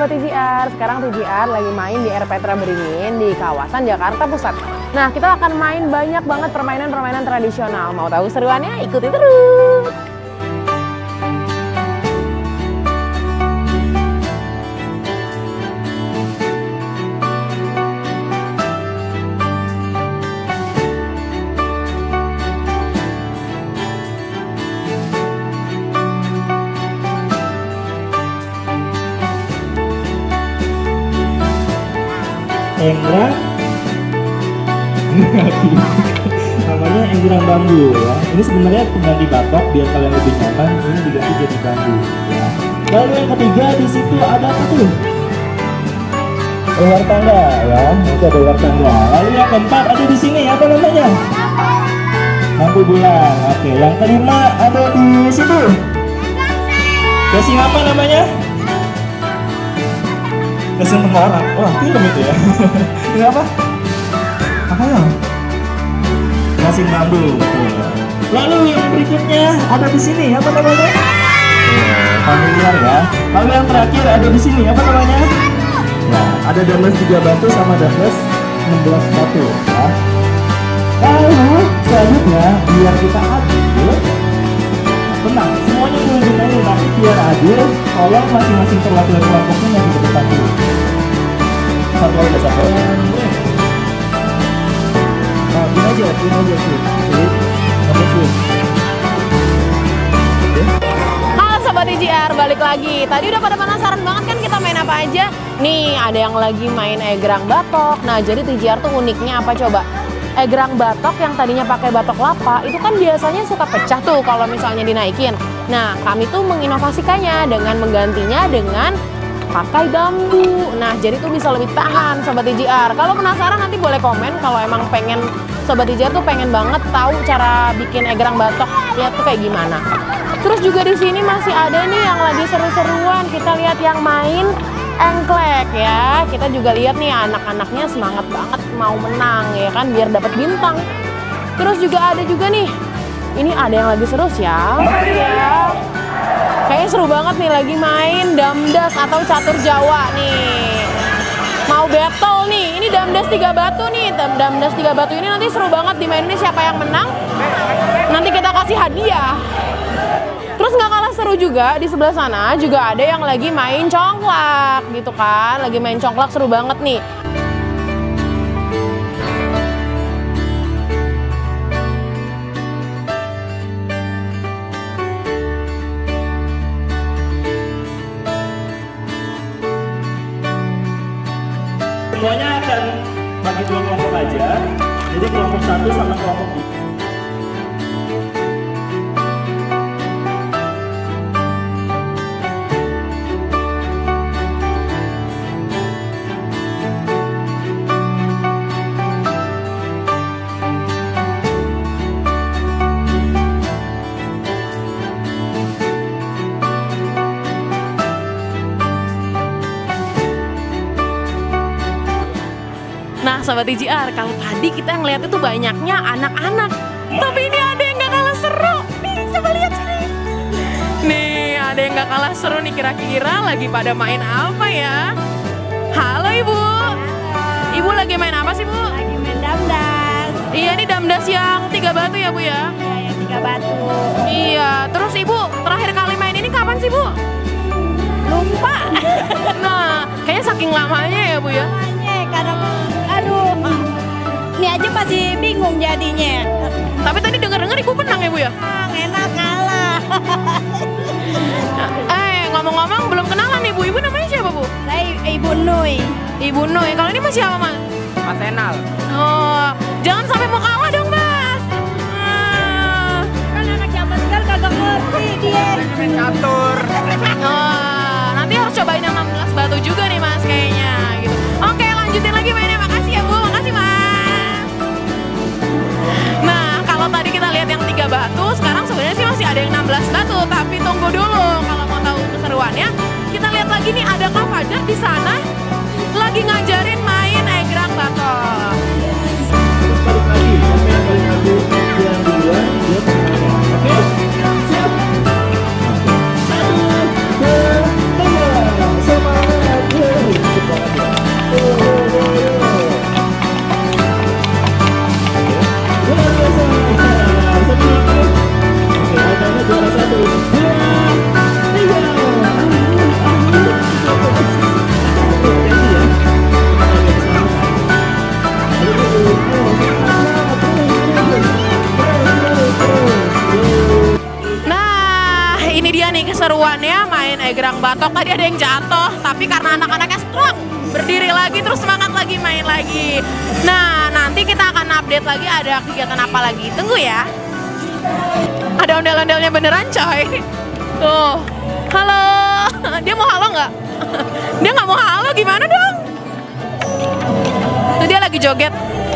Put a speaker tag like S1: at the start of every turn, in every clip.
S1: Sobat TJR, sekarang TJR lagi main di Air Petra Beringin di kawasan Jakarta Pusat. Nah, kita akan main banyak banget permainan-permainan tradisional. Mau tahu seruannya? Ikuti terus!
S2: Enggrang namanya enggrang bambu ya. Ini sebenarnya pengganti batok biar kalian lebih nyaman. Ini diganti jadi bambu ya. Lalu yang ketiga di situ ada apa tuh? Ular tangga ya. Itu ada ular tangga. Lalu yang keempat ada di sini apa namanya? Lampu bulan. Oke. Yang kelima ada di situ. Casing apa namanya? Casing tengkorak. Wah, film itu ya. Ini apa? Apa ya? Casing bambu. Lalu yang berikutnya ada di sini. Apa namanya? Familiar ya. Lalu yang terakhir ada di sini. Apa namanya? Nah, ada dumbbell 3 batu sama dumbbell 16 batu. Ya. Lalu selanjutnya biar kita adil. Tenang, semuanya boleh dimainin, tapi biar adil, tolong masing-masing perwakilan kelompoknya yang di depan dulu. Satu aja, satu. Nah, gini aja sih.
S1: Halo Sobat TJR, balik lagi. Tadi udah pada penasaran banget kan kita main apa aja? Nih, ada yang lagi main egrang batok. Nah, jadi TJR tuh uniknya apa coba? Egrang batok yang tadinya pakai batok kelapa itu kan biasanya suka pecah tuh kalau misalnya dinaikin. Nah, kami tuh menginovasikannya dengan menggantinya dengan pakai bambu. Nah, jadi tuh bisa lebih tahan Sobat TJR. Kalau penasaran nanti boleh komen kalau emang pengen Sobat TJR tuh pengen banget tahu cara bikin egrang batok ya tuh kayak gimana. Terus juga di sini masih ada nih yang lagi seru-seruan. Kita lihat yang main engklek ya. Kita juga lihat nih anak-anaknya semangat banget mau menang ya kan biar dapat bintang. Terus juga ada juga nih. Ini ada yang lagi seru siapa ya? Kayaknya seru banget nih lagi main damdas atau catur Jawa nih. Mau battle nih. Ini damdas 3 batu nih. Damdas 3 batu ini nanti seru banget dimainin siapa yang menang. Nanti kita kasih hadiah. Terus nggak kalah seru juga di sebelah sana juga ada yang lagi main congklak gitu kan. Lagi main congklak seru banget nih.
S2: Semuanya akan bagi 2 kelompok aja. Jadi kelompok 1 sama kelompok 2.
S1: Nah Sobat TJR, kalau tadi kita ngeliat itu banyaknya anak-anak, tapi ini ada yang gak kalah seru. Nih coba lihat sini. Nih ada yang gak kalah seru nih, kira-kira lagi pada main apa ya? Halo Ibu.
S3: Halo.
S1: Ibu lagi main apa sih Bu?
S3: Lagi main damdas.
S1: Iya, ini damdas yang 3 batu ya Bu ya?
S3: Iya, yang 3 batu.
S1: Iya, terus Ibu terakhir kali main ini kapan sih Bu?
S3: Lupa.
S1: Nah, kayaknya saking lamanya ya Bu ya?
S3: Kadang, aduh, ini aja masih bingung jadinya.
S1: Tapi tadi dengar-dengar Ibu menang ya Bu ya?
S3: Enak kalah.
S1: Ngomong-ngomong belum kenalan Ibu. Ibu namanya siapa Bu?
S3: Saya Ibu Nui.
S1: Ibu Nui. Kalau ini Mas siapa Mas?
S4: Mas Enal.
S1: Oh, jangan sampai mau kalah dong Mas.
S3: Kan anak zaman sekarang kagak ngerti dia.
S4: Main catur.
S1: Oh, nanti harus cobain yang 16 batu juga nih Mas kayaknya gitu. Oke, lanjutin lagi mainnya. Makasih ya Bu, makasih Mas. Nah, kalau tadi kita lihat yang 3 batu, sekarang sebenarnya sih masih ada yang 16 batu, tapi tunggu dulu kalau mau tahu keseruannya. Kita lihat lagi nih ada Kak Fajar di sana lagi ngajarin main egrang batok.
S2: Terus balik lagi, sampai yang paling aku yang duluan dia pemenangnya. Oke, siap. 1, 2, 3, semangat ya.
S1: keseruannya main egrang batok. Tadi ada yang jatuh, tapi karena anak-anaknya strong, berdiri lagi terus semangat lagi main lagi. Nah, nanti kita akan update lagi ada kegiatan apa lagi. Tunggu ya. Ada ondel-ondelnya beneran coy. Tuh, halo. Dia mau halo nggak? Dia nggak mau halo, gimana dong? Tuh dia lagi joget.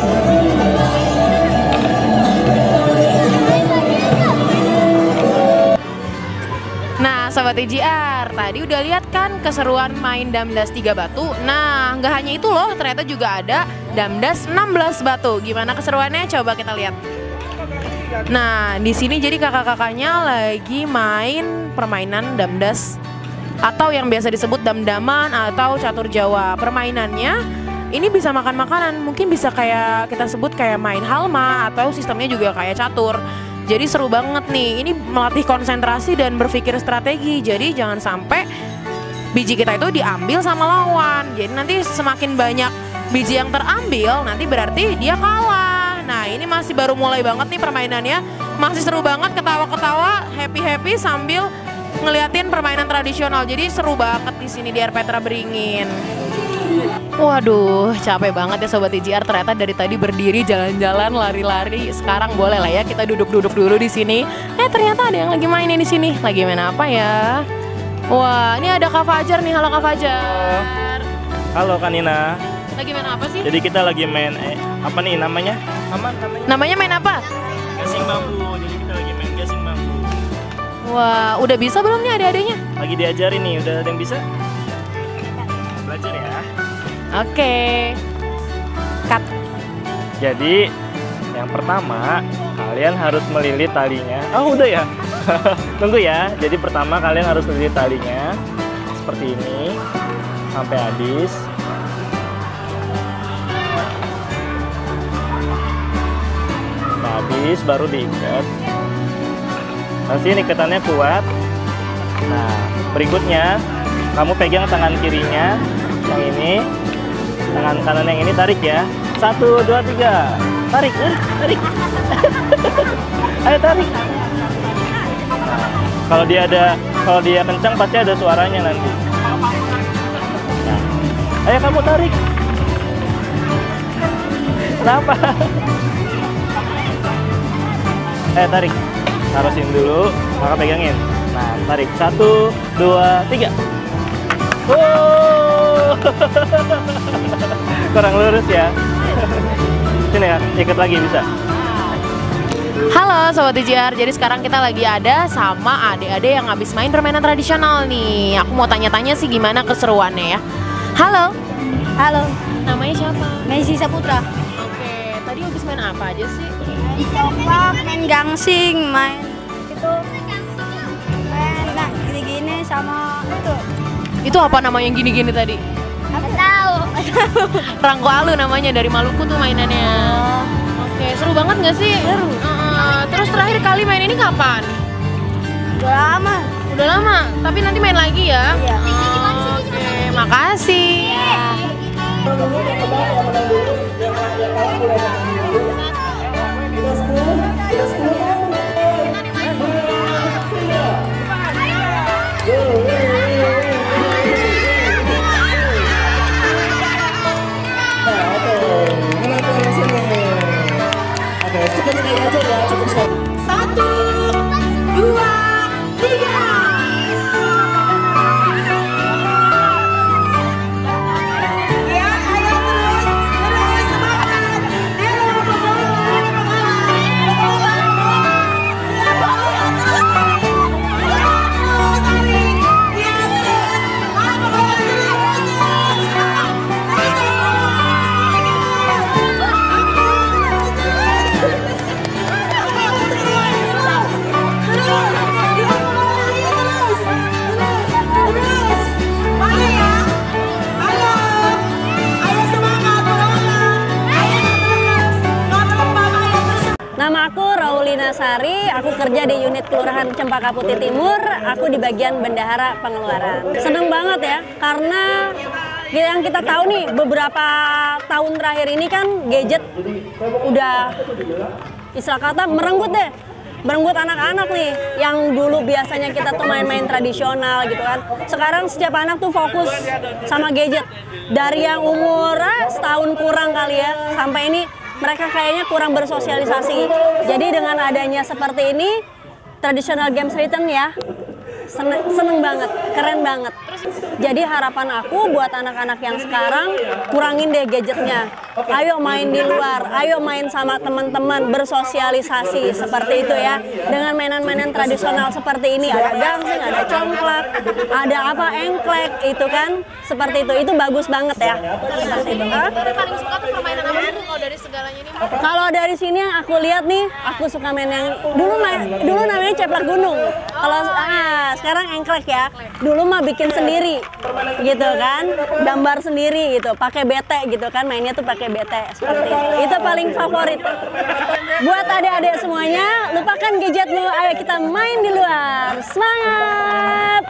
S1: Nah, Sobat TJR, tadi udah lihat kan keseruan main Damdas 3 batu. Nah, nggak hanya itu loh, ternyata juga ada Damdas 16 batu. Gimana keseruannya? Coba kita lihat. Nah, di sini jadi kakak-kakaknya lagi main permainan Damdas atau yang biasa disebut damdaman atau catur Jawa. Permainannya ini bisa makan makanan, mungkin bisa kayak kita sebut kayak main halma atau sistemnya juga kayak catur. Jadi seru banget nih, ini melatih konsentrasi dan berpikir strategi. Jadi jangan sampai biji kita itu diambil sama lawan. Jadi nanti semakin banyak biji yang terambil, nanti berarti dia kalah. Nah, ini masih baru mulai banget nih permainannya. Masih seru banget, ketawa-ketawa, happy-happy sambil ngeliatin permainan tradisional. Jadi seru banget di sini di Air Petra Beringin. Waduh, capek banget ya Sobat TJR. Ternyata dari tadi berdiri, jalan-jalan, lari-lari. Sekarang boleh lah ya kita duduk-duduk dulu di sini. Ternyata ada yang lagi mainin di sini. Lagi main apa ya? Wah, ini ada Kak Fajar nih. Halo Kak Fajar.
S2: Halo Kak Nina.
S1: Lagi main apa sih?
S2: Jadi kita lagi main apa nih namanya?
S1: Namanya main apa?
S2: Gasing bambu. Jadi kita lagi main gasing bambu.
S1: Wah, udah bisa belum nih adik-adiknya?
S2: Lagi diajarin nih, udah ada yang bisa? Belajar ya.
S1: Oke. Cut.
S2: Jadi yang pertama kalian harus melilit talinya. Oh udah ya. Tunggu ya. Jadi pertama kalian harus melilit talinya seperti ini sampai habis. Nah, habis baru diikat. Nanti ini ikatannya kuat. Nah berikutnya kamu pegang tangan kirinya yang ini. Tangan kanan yang ini tarik ya. 1, 2, 3. Tarik. Ayo tarik. Nah, kalau dia kencang pasti ada suaranya nanti. Nah, ayo kamu tarik. Kenapa? Ayo tarik. Taruhin dulu, maka pegangin. Nah, tarik. 1, 2, 3. Wow. Kurang lurus ya. Sini ya, ikat lagi bisa.
S1: Halo Sobat TJR, jadi sekarang kita lagi ada sama adik-adik yang habis main permainan tradisional nih. Aku mau tanya-tanya sih gimana keseruannya ya. Halo.
S3: Halo,
S1: Namanya siapa?
S3: Messi Saputra.
S1: Oke, tadi habis main apa aja sih?
S3: Coba main gangsing, main itu, main nah gini-gini sama itu.
S1: Itu apa namanya yang gini-gini tadi?
S3: Aku tahu.
S1: Rangko Alu namanya, dari Maluku tuh mainannya. Oke, seru banget nggak sih?
S3: Seru.
S1: Terus terakhir kali main ini kapan?
S3: Udah lama.
S1: Udah lama, tapi nanti main lagi ya?
S3: Iya.
S1: Oke, makasih.
S2: Oke, cukup sekali aja ya, cukup sekali.
S1: 1, 2, 3.
S3: Nama aku Raulina Sari, aku kerja di unit Kelurahan Cempaka Putih Timur, aku di bagian bendahara pengeluaran. Seneng banget ya, karena yang kita tahu nih beberapa tahun terakhir ini kan gadget udah istilah kata merenggut deh. berenggut anak-anak nih yang dulu biasanya kita tuh main-main tradisional gitu kan. Sekarang setiap anak tuh fokus sama gadget. Dari yang umur setahun kurang kali ya, sampai ini mereka kayaknya kurang bersosialisasi. Jadi dengan adanya seperti ini, traditional games return ya, seneng banget, keren banget. Jadi harapan aku buat anak-anak yang sekarang, kurangin deh gadgetnya. Ayo main di luar, ayo main sama teman-teman, bersosialisasi seperti itu ya. Dengan mainan-mainan tradisional seperti ini, ada gangsing, ada congklak, ada apa engklek, itu kan seperti itu bagus banget ya. Seperti itu.
S1: Tapi paling suka tuh permainan apa sih kalau dari segalanya ini?
S3: Kalau dari sini yang aku lihat nih, aku suka main yang dulu namanya ceplak gunung. Kalau sekarang engklek ya. Dulu mah bikin sendiri, gitu kan, gambar sendiri gitu, pakai bete gitu kan, mainnya tuh pakai bete seperti itu. Itu paling favorit. Buat adik-adik semuanya, lupakan gadgetmu, ayo kita main di luar. Semangat!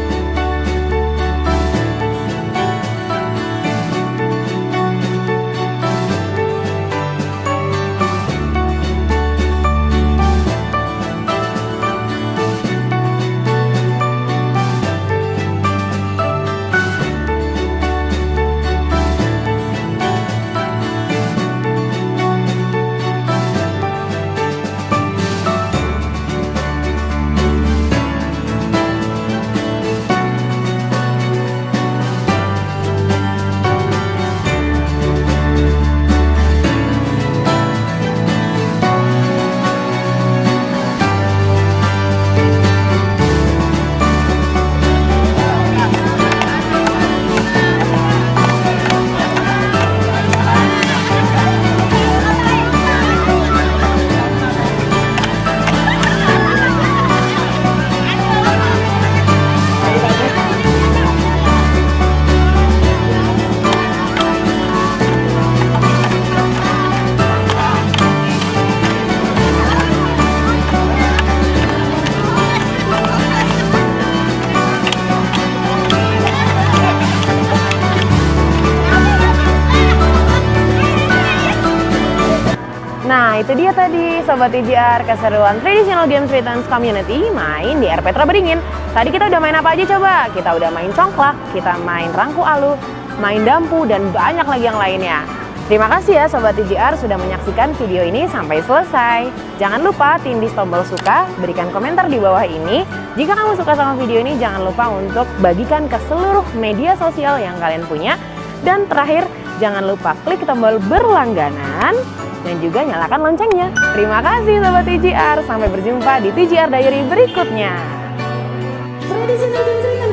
S1: Nah itu dia tadi Sobat TJR, keseruan Traditional Games Returns Community main di RP Beringin. Tadi kita udah main apa aja coba? Kita udah main congklak, kita main rangku alu, main dampu, dan banyak lagi yang lainnya. Terima kasih ya Sobat TJR sudah menyaksikan video ini sampai selesai. Jangan lupa tindih tombol suka, berikan komentar di bawah ini. Jika kamu suka sama video ini, jangan lupa untuk bagikan ke seluruh media sosial yang kalian punya. Dan terakhir, jangan lupa klik tombol berlangganan dan juga nyalakan loncengnya. Terima kasih Sobat TJR, sampai berjumpa di TJR Diary berikutnya.
S5: Traditional Games